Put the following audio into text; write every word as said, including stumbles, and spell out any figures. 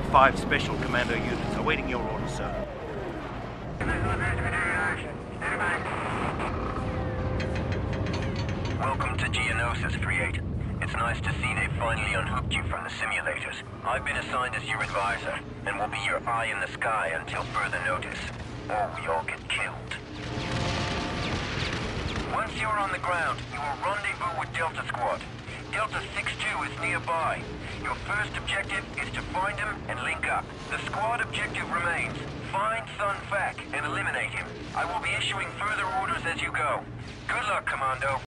five Special Commando units awaiting your orders, sir. Welcome to Geonosis, three eight. It's nice to see they finally unhooked you from the simulators. I've been assigned as your advisor, and will be your eye in the sky until further notice, or we all get killed. Once you're on the ground, you will rendezvous with Delta Squad. Delta six two is nearby. Your first objective is to find him and link up. The squad objective remains: find Sun Fac and eliminate him. I will be issuing further orders as you go. Good luck, Commando.